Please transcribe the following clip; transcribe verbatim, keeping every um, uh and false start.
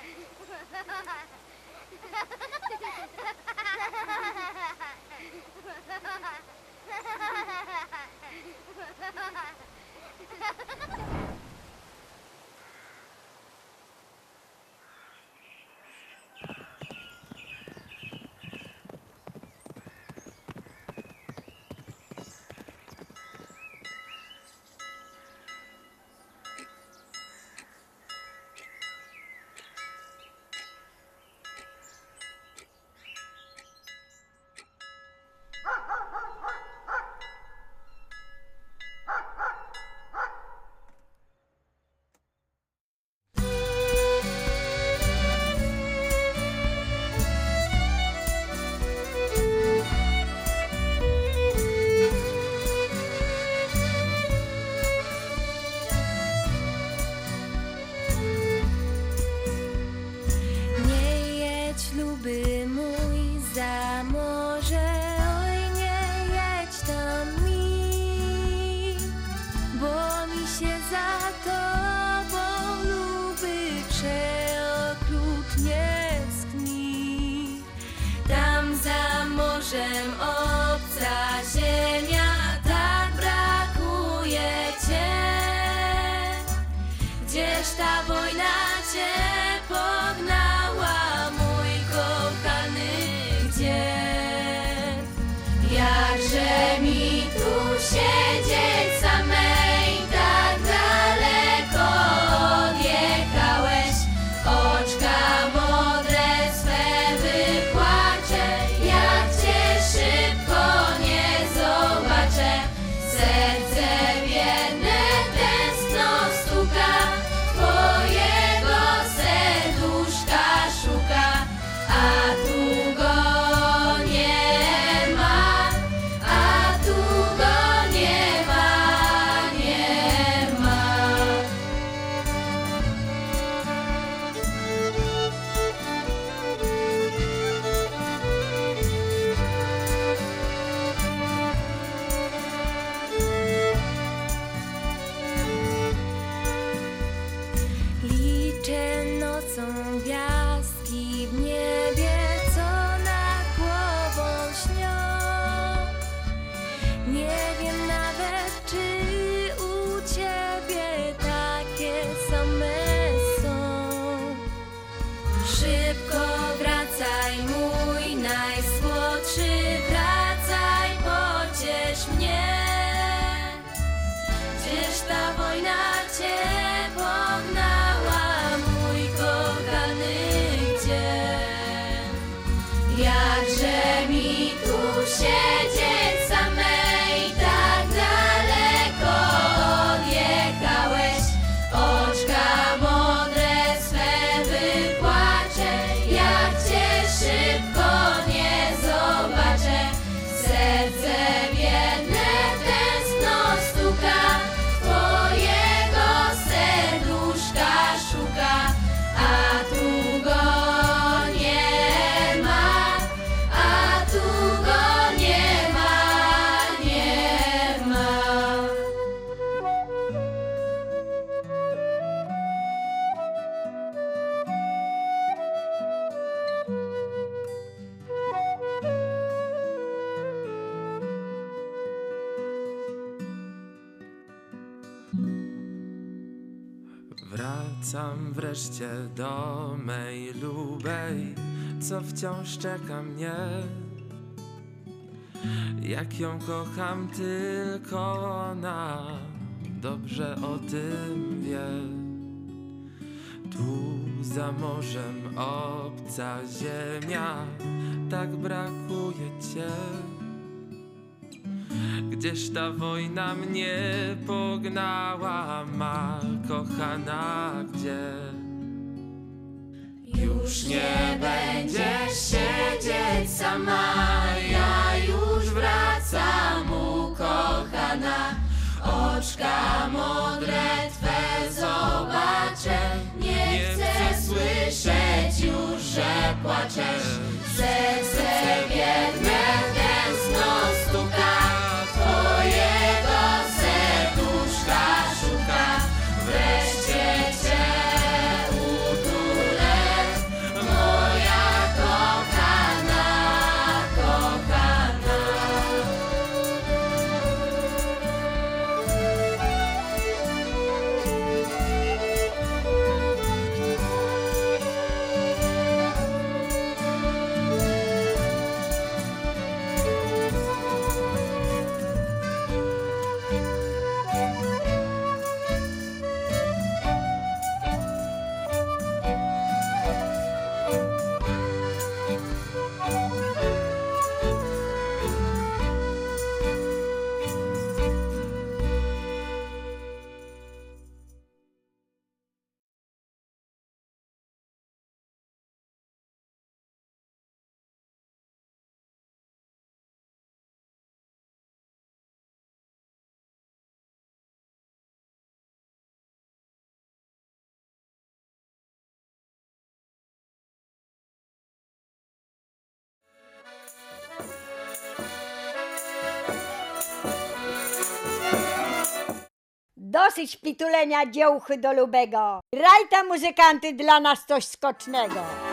Wracam wreszcie do mej lubej, co wciąż czeka mnie. Jak ją kocham, tylko ona dobrze o tym wie. Tu za morzem obca ziemia, tak brakuje cię. Gdzież ta wojna mnie pognała, ma kochana, gdzie? Już nie będziesz siedzieć sama, ja już wracam, ukochana. Oczka modre twe zobaczę, nie chcę słyszeć już, że płaczesz. Serce biedne tęskno stuka, twojego serduszka szuka. Wreszcie cię utulę dosyć pitulenia dziełchy do lubego. Graj ta muzykanty dla nas coś skocznego.